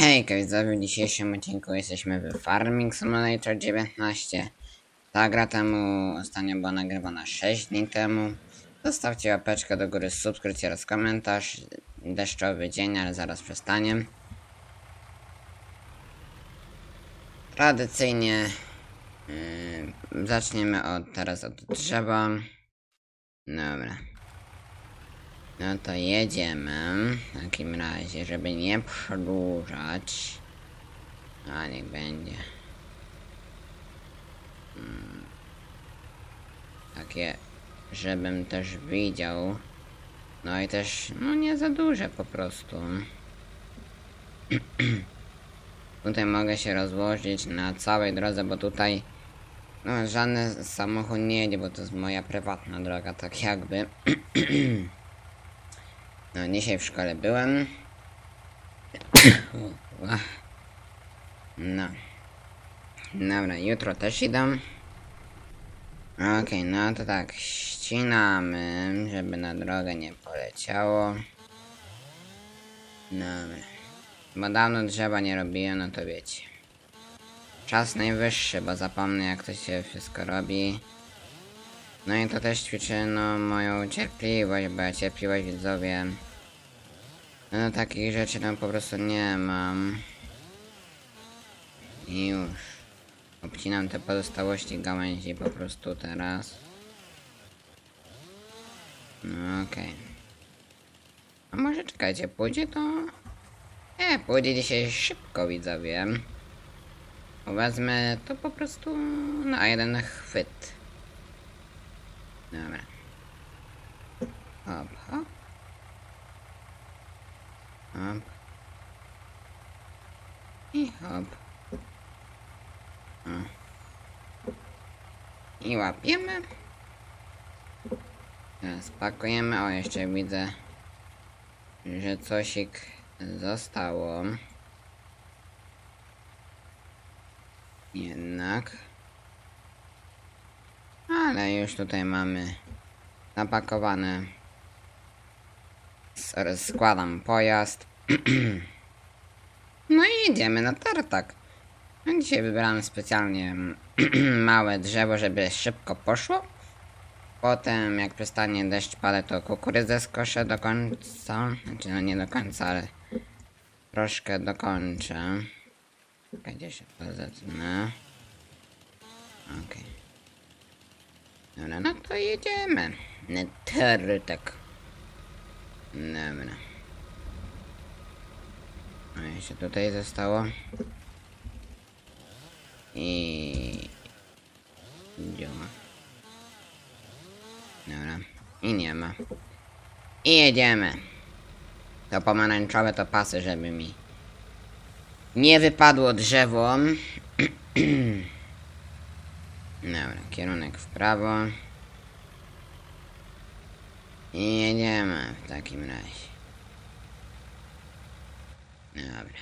Hejka widzowie, w dzisiejszym odcinku jesteśmy w Farming Simulator 19. Ta gra temu ostatnio była nagrywana 6 dni temu. Zostawcie łapeczkę do góry, subskrypcję oraz komentarz. Deszczowy dzień, ale zaraz przestanie. Tradycyjnie zaczniemy teraz od drzewa. Dobra. No to jedziemy. W takim razie, żeby nie przedłużać. A niech będzie. Takie, żebym też widział. No i też, no nie za duże po prostu. Tutaj mogę się rozłożyć na całej drodze, bo tutaj no żaden samochód nie jedzie, bo to jest moja prywatna droga, tak jakby. No dzisiaj w szkole byłem. No. Dobra, jutro też idę. Okej, no to tak, ścinamy, żeby na drogę nie poleciało. Dobra. Bo dawno drzewa nie robiłem, no to wiecie. Czas najwyższy, bo zapomnę jak to się wszystko robi. No i to też ćwiczy no moją cierpliwość, bo ja cierpliwość widzowie. No takich rzeczy no po prostu nie mam. I już. Obcinam te pozostałości gałęzi po prostu teraz. No okej. A może czekajcie, pójdzie to... pójdzie dzisiaj szybko widzowie. Wezmę to po prostu na jeden chwyt. Dobra. Hop, hop. Hop. I hop. O. I łapiemy. Teraz pakujemy. O, jeszcze widzę, że cosik zostało. Jednak. Ale już tutaj mamy zapakowane. Składam pojazd. No i jedziemy na tartak. No dzisiaj wybrałem specjalnie małe drzewo, żeby szybko poszło. Potem jak przestanie deszcz padać, to kukurydzę skoszę do końca. Znaczy no nie do końca, ale troszkę dokończę. Gdzie się to zetnę. Okej. Dobra, no to jedziemy. Na tartak. Dobra. A jeszcze tutaj zostało. I... działa. Dobra. I nie ma. I jedziemy. To pomarańczowe to pasy, żeby mi nie wypadło drzewo. Dobra, kierunek w prawo. I jedziemy w takim razie. Dobra.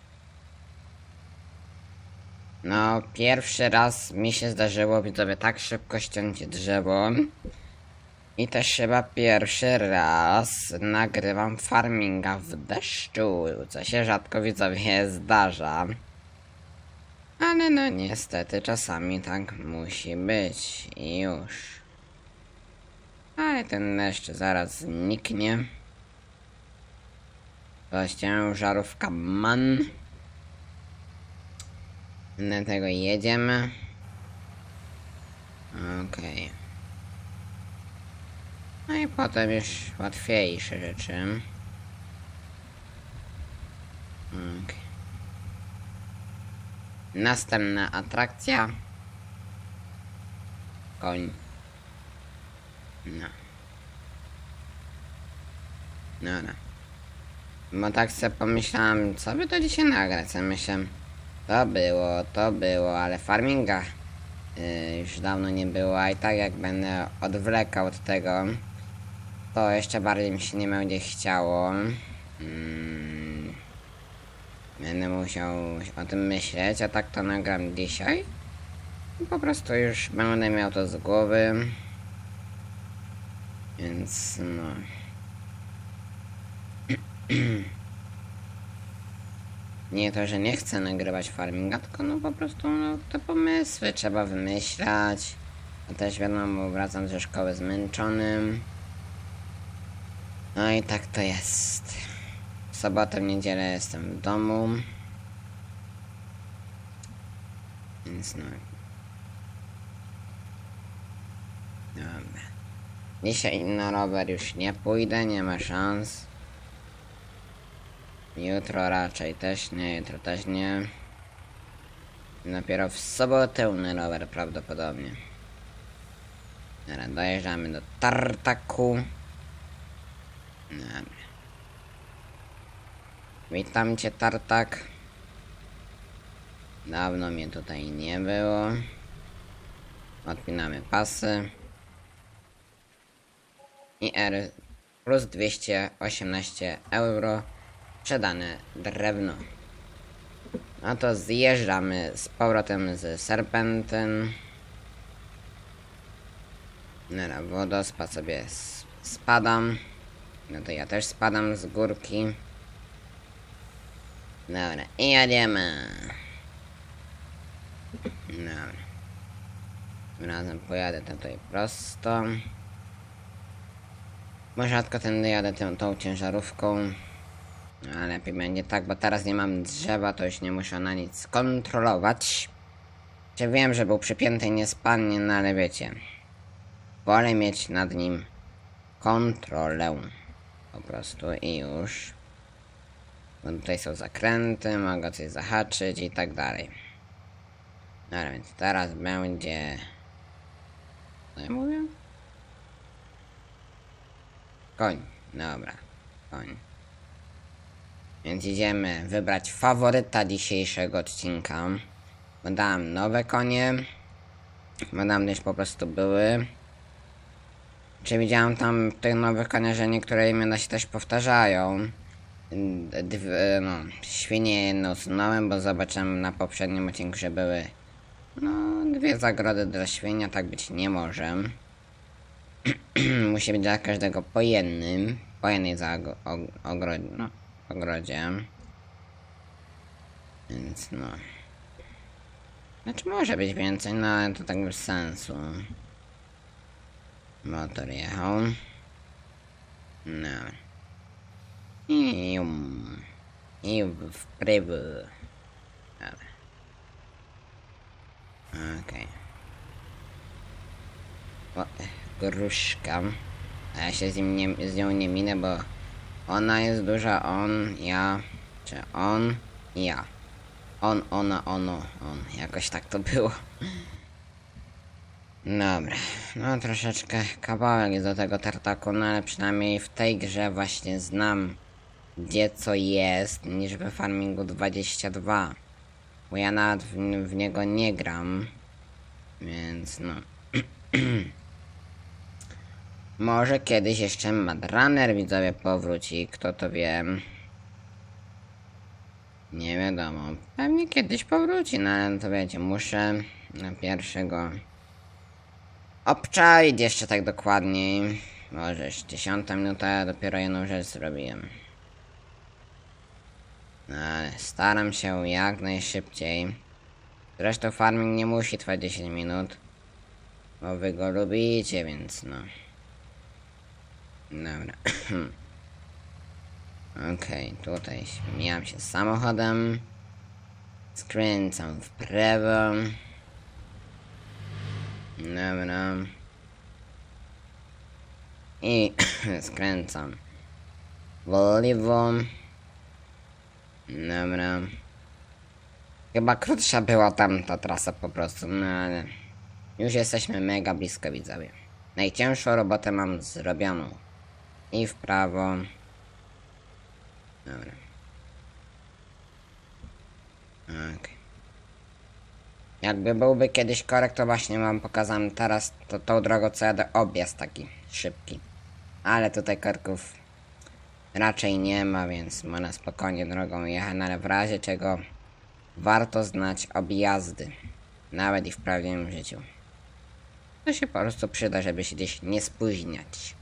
No, pierwszy raz mi się zdarzyło widzowie tak szybko ściąć drzewo. I też chyba pierwszy raz nagrywam farminga w deszczu, co się rzadko widzowie zdarza. Ale no niestety czasami tak musi być i już. Ale ten deszcz zaraz zniknie. To ciężarówka MAN. Do tego jedziemy. Okej. No i potem już łatwiejsze rzeczy. Okay. Następna atrakcja. Koń. No. No. Bo tak sobie pomyślałem, co by to dzisiaj nagrać. Myślę, to było, ale farminga już dawno nie było, a i tak jak będę odwlekał od tego, to jeszcze bardziej mi się nie będzie chciało. Będę musiał o tym myśleć, a tak to nagram dzisiaj. I po prostu już będę miał to z głowy. Więc no. Nie to, że nie chcę nagrywać farminga, tylko no po prostu no, te pomysły trzeba wymyślać. A też wiadomo, wracam ze szkoły zmęczonym. No i tak to jest. W sobotę, w niedzielę jestem w domu. Więc no. Dobra. Dzisiaj na rower już nie pójdę, nie ma szans. Jutro raczej też nie, jutro też nie. Dopiero w sobotę na rower prawdopodobnie. Dobra, dojeżdżamy do Tartaku. Dobra. Witam cię, Tartak. Dawno mnie tutaj nie było. Odpinamy pasy. IR plus 218 euro. Sprzedane drewno. No to zjeżdżamy z powrotem z Serpentyn. Na wodospad sobie spadam. No to ja też spadam z górki. Dobra, i jedziemy. Dobra. Tym razem pojadę tutaj prosto. Może rzadko tędy jadę tą ciężarówką. A lepiej będzie tak, bo teraz nie mam drzewa, to już nie muszę na nic kontrolować. Czy wiem, że był przypięty i nie spadnie, no ale wiecie. Wolę mieć nad nim kontrolę. Po prostu i już. Bo tutaj są zakręty, mogę coś zahaczyć i tak dalej. Dobra, więc teraz będzie... Co ja mówię? Koń. Dobra, koń. Więc idziemy wybrać faworyta dzisiejszego odcinka. Bo dałem nowe konie. Bo tam też po prostu były. Czy widziałem tam w tych nowych koniach, że niektóre imiona się też powtarzają. No, świnie jedno usunąłem, bo zobaczyłem na poprzednim odcinku, że były no, 2 zagrody dla świnia, tak być nie może. Musi być dla każdego po jednym. Po jednej ogrodzie. Więc no. Znaczy może być więcej, no ale to tak bez sensu. Motor jechał. No. I w prawo. Dobra. Okej. O, gruszka. A ja się z nią nie minę, bo ona jest duża, on, ja, czy on, ja. On, ona, ono, on. Jakoś tak to było. Dobra. No troszeczkę kawałek jest do tego tartaku, no ale przynajmniej w tej grze właśnie znam gdzie co jest, niż we Farmingu 22. Bo ja nawet w niego nie gram. Więc no. Może kiedyś jeszcze Mad Runner widzowie powróci, kto to wie. Nie wiadomo. Pewnie kiedyś powróci, no ale to wiecie, muszę na pierwszego obczaić jeszcze tak dokładniej. Może już 10 minuta, ja dopiero jedną rzecz zrobiłem. No ale staram się jak najszybciej. Zresztą farming nie musi trwać 10 minut. Bo wy go lubicie, więc no. Dobra. Okej, tutaj mijam się z samochodem. Skręcam w prawo. Dobra. I skręcam w lewo. Dobra. Chyba krótsza była tamta trasa po prostu, no ale już jesteśmy mega blisko widzowie. Najcięższą robotę mam zrobioną. I w prawo. Dobra. Okay. Jakby byłby kiedyś korek, to właśnie wam pokazałem teraz tą drogą, co jadę, objazd taki szybki. Ale tutaj korków raczej nie ma, więc można spokojnie drogą jechać, ale w razie czego warto znać objazdy. Nawet i w prawdziwym życiu. To się po prostu przyda, żeby się gdzieś nie spóźniać.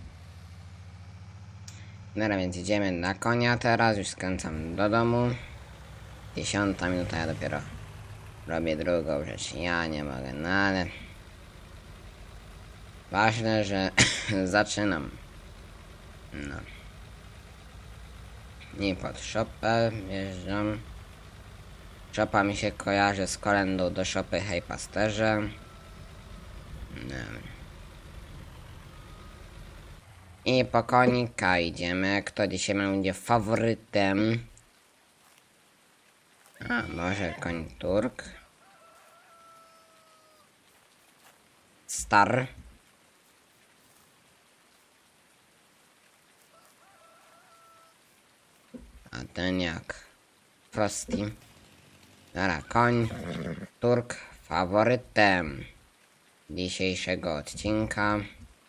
Dobra, więc idziemy na konia teraz, już skręcam do domu. 10 minuta, ja dopiero robię drugą rzecz. Ja nie mogę, no ale... Ważne, że zaczynam. No. I pod szopę wjeżdżam. Szopa mi się kojarzy z kolendą do szopy Hej Pasterze. No. I po konika idziemy. Kto dzisiaj będzie faworytem? A może koń Turk? Star. A ten jak? Frosty. Dobra, koń Turk faworytem dzisiejszego odcinka.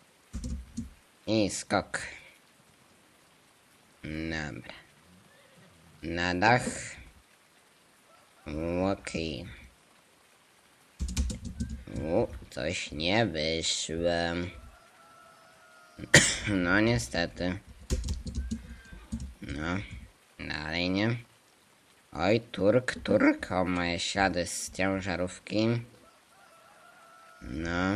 I skok. Dobra. Na dach. Okej. Coś nie wyszło. No niestety. No. Dalej nie. Oj, Turk. O, moje ślady z ciężarówki. No.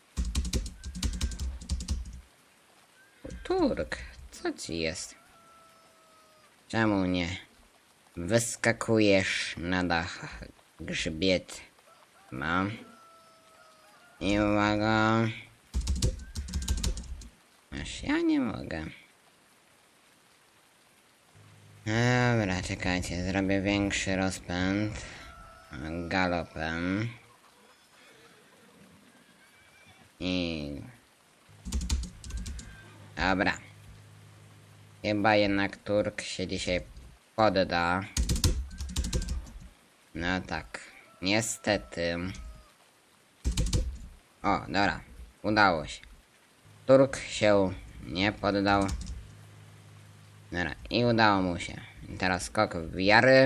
Turk, co ci jest? Czemu nie wyskakujesz na dach? Grzbiet mam. I uwaga. Aż ja nie mogę. Dobra, czekajcie, zrobię większy rozpęd. Galopem. I... Dobra. Chyba jednak Turk się dzisiaj podda. No tak. Niestety. O, dobra. Udało się. Turk się nie poddał. Dobra. I udało mu się. I teraz skok w jary.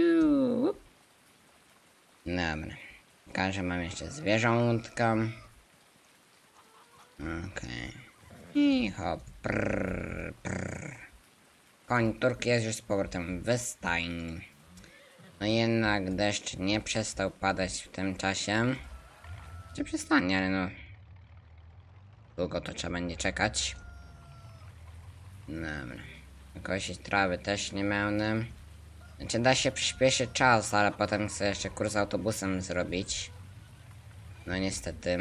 Dobra. Pokażę, mam jeszcze zwierzątka. Okej. I hop. Koń Turk jest już z powrotem w stajni. No jednak deszcz nie przestał padać w tym czasie. Czy przestanie, ale no... Długo to trzeba będzie czekać. Dobra. Kosić trawy też nie będę. Znaczy da się przyspieszyć czas, ale potem chcę jeszcze kurs autobusem zrobić. No niestety.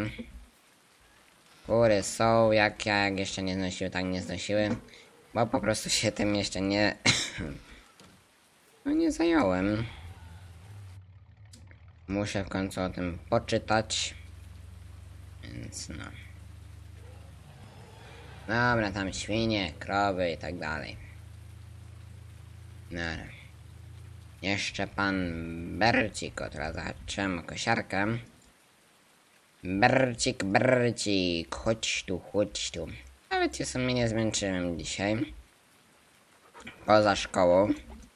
Kury są, jak jeszcze nie znosiły, tak nie znosiły. Bo po prostu się tym jeszcze nie... no nie zająłem. Muszę w końcu o tym poczytać. Więc no. Dobra, tam świnie, krowy i tak dalej. Dobra. Jeszcze pan Bercik, o teraz zahaczyłem o kosiarkę. Bercik, chodź tu. Nawet się sobie nie zmęczyłem dzisiaj. Poza szkołą.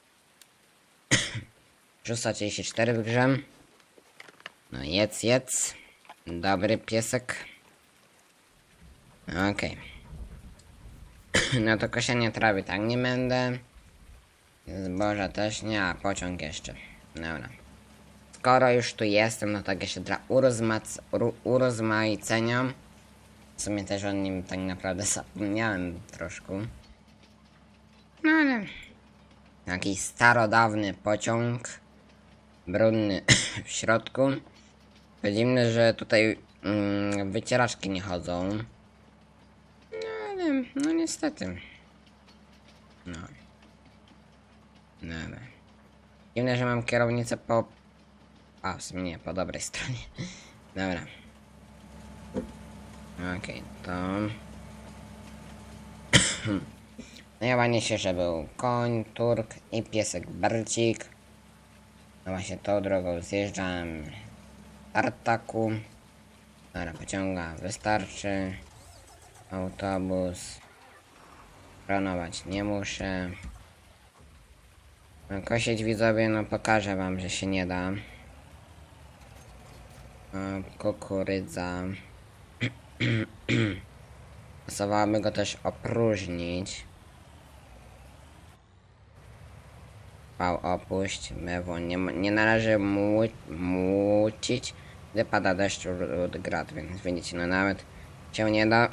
6:34 w grze. No jedz. Dobry piesek. Okej. No to kosienie trawy tak nie będę. Zboża też nie, a pociąg jeszcze. Dobra. Skoro już tu jestem, no tak jeszcze dla urozmaicenia. W sumie też o nim tak naprawdę zapomniałem troszkę. No ale... Jakiś starodawny pociąg. Brudny w środku. To dziwne, że tutaj wycieraczki nie chodzą. No ale, no niestety. No. Dobra. Dziwne, że mam kierownicę po... A, w sumie nie, po dobrej stronie. Dobra. Okej, to... Najładnie się, że był koń, Turk i piesek Bercik. No właśnie tą drogą zjeżdżam tartaku. Dobra, pociąga wystarczy. Autobus. Planować nie muszę. No, kosić widzowie, no pokażę wam, że się nie da. Kukurydza. Pasowałoby go też opróżnić. Pał opuść, mewo nie należy mucić, gdy pada deszcz lub grad, więc widzicie, no nawet się nie da,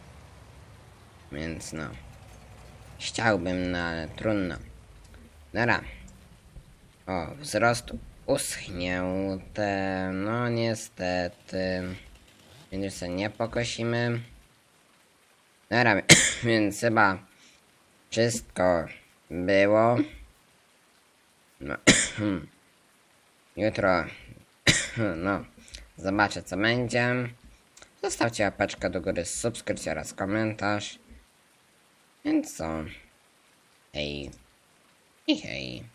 więc no, chciałbym, no ale trudno. Dobra, o, wzrost uschnięte, no niestety, więc już sobie nie pokosimy. Dobra, więc chyba wszystko było. No, jutro, no, zobaczę co będzie. Zostawcie łapeczkę do góry, subskrypcję oraz komentarz. Więc co? Hej i hej.